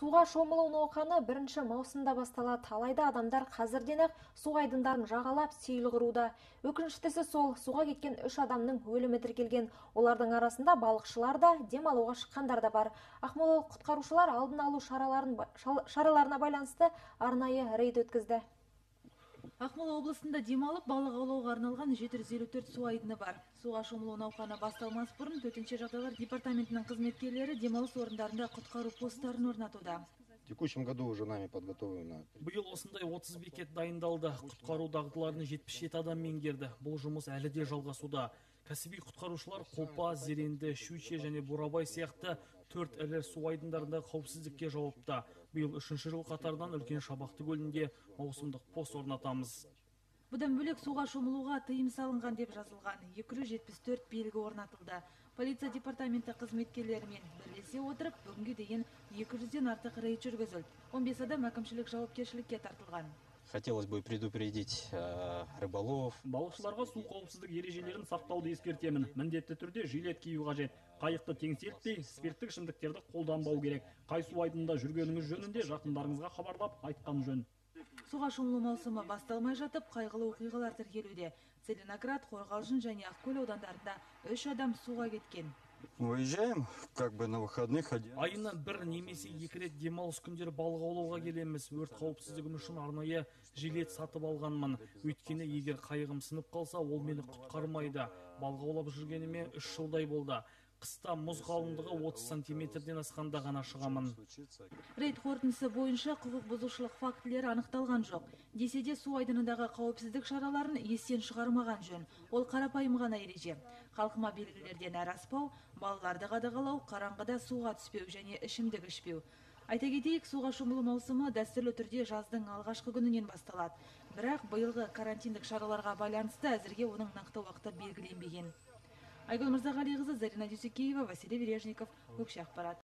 Суға шомылу науқаны 1 маусымда басталады. Алайда адамдар қазірден-ақ су айдындарын жағалап сейіл құруда. Өкініштісі сол, суға кеткен 3 адамның өлімі тіркелген. Олардың арасында балықшылар да, демалуға шыққандар да бар. Ақмолалық құтқарушылар алдын алу шараларына байланысты арнайы рейд өткізді. Ақмола облысында демалып балық аулауға арналған 754 су айдыны бар. Суға шомылу науқаны басталмас бұрын төтенше жағдайлар департаментінің қызметкерлері демалыс орындарында құтқару посттарын орнатуда. В текущем году уже нами подготовлено. Биыл осындай 30 бекет дайындалды. Құтқару дағдыларын 77 адам меңгерді. Бұл жұмыс әлі де жалғасуда. Кәсіби құтқарушылар Қопа, Зеренді, Щучье және Бурабай сияқты 4 ірі су айдындарында қауіпсіздікке жауапты. Биыл 3-ші жыл қатардан Үлкен Шабақты көлінде маусымдық пост орнатамыз. Бұдан бөлек суға шомылуға тыйым салынған деп жазылған 274 белгі орнатылды. Полиция департаменті қызметкерлерімен бірлесе отырып, бүгінге дейін 200-ден артық рейд жүргізілді. 15 адам әкімшілік жауапкершілікке тартылған. Хотелось бы предупредить рыболов. Балықшыларға су қауіпсіздік ережелерін сақтауды ескертемін. Міндетті түрде жилет кию қажет. Қайықты теңселтпей, спирттік ішімдіктерді қолданбау керек. Қай су айдынында жүргеніңіз жөнінде жақындарыңызға хабарлап айтқан жөн. Суға шомылу маусымы басталмай жатып, қайғылы оқиғалар тіркелуде. Целиноград, Қорғалжын және Ақкөл аудандарында 3 адам суға кеткен. Выезжаем как бы на выходных. Айына 1 немесе 2 рет демалыс күндері балық аулауға келеміз. Өрт қауіпсіздігім үшін арнайы жилет сатып алғанмын. Өйткені егер қайығым сынып қалса, ол мені құтқармайды. Балық аулап жүргеніме 3 жылдай болды. Қыста мұз қалыңдығы 30 сантиметрден асқанда ғана шығамын. Рейд қорытындысы бойынша құқық бұзушылық фактілері анықталған жоқ. Десе де су айдынындағы қауіпсіздік шараларын естен шығармаған жөн. Ол қарапайым ғана ереже. Қалқыма белгілерден әрі аспау, балаларды қадағалау, қараңғыда суға түспеу және ішімдік ішпеу. Айта кетейік, суға шомылу маусымы дәстүрлі түрде жаздың алғашқы күнінен басталады. Бірақ биылғы карантиндік шараларға байланысты әзірге оның нақты уақыты белгіленбеген. Айгүл Мырзағалиқызы, Зарина Дүйсекеева, Василий Вережников, Көкше ақпарат.